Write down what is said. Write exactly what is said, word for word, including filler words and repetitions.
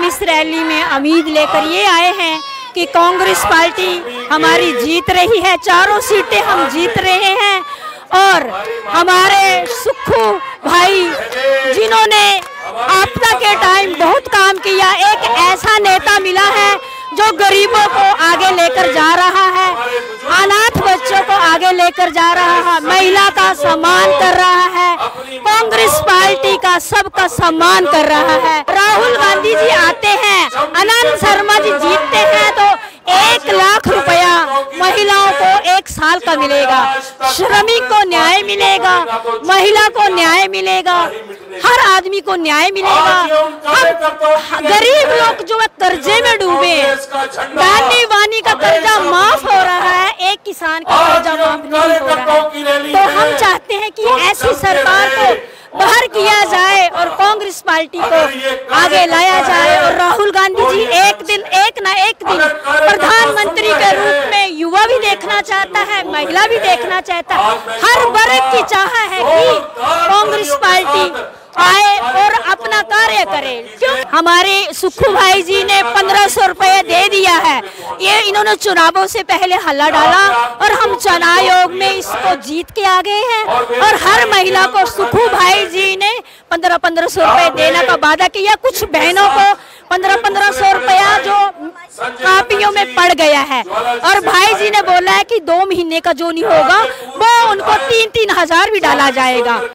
इस रैली में उम्मीद लेकर ये आए हैं कि कांग्रेस पार्टी हमारी जीत रही है, चारों सीटें हम जीत रहे हैं और हमारे सुक्खू भाई जिन्होंने आपदा के टाइम बहुत काम किया, एक ऐसा नेता मिला है जो गरीबों को आगे लेकर जा रहा है, अनाथ बच्चों को आगे लेकर जा रहा है, महिला का सम्मान कर रहा है, कांग्रेस पार्टी का सबका सम्मान कर रहा है। राहुल गांधी जी आते हैं, आनंद शर्मा जी जीतते हैं तो एक लाख रुपया महिलाओं को एक साल का मिलेगा, श्रमिक को न्याय मिलेगा, महिला को न्याय मिलेगा, हर आदमी को न्याय मिलेगा। हम गरीब लोग जो है कर्जे में डूबे, दानी वानी का कर्जा माफ हो रहा है, एक किसान का कर्जा माफ नहीं हो रहा है। तो हम चाहते हैं कि ऐसी सरकार को बाहर किया जाए और कांग्रेस पार्टी को आगे लाया जाए और राहुल गांधी जी एक दिन एक ना एक दिन प्रधानमंत्री के रूप में युवा भी देखना चाहता है, महिला भी देखना चाहता है, हर वर्ग की चाह है कि कांग्रेस पार्टी आए और अपना कार्य करे। क्यों हमारे सुक्खू भाई जी ने पंद्रह सौ रुपये दे दिया है, ये इन्होंने चुनावों से पहले हल्ला डाला और हम चुनाव आयोग में इसको जीत के आ गए हैं और हर महिला को सुक्खू भाई जी ने पंद्रह पंद्रह सौ रुपये देने का वादा किया। कुछ बहनों को पंद्रह पंद्रह सौ रुपया जो कापियों में पड़ गया है और भाई जी ने बोला है कि दो महीने का जो नहीं होगा वो उनको तीन तीन हजार भी डाला जाएगा।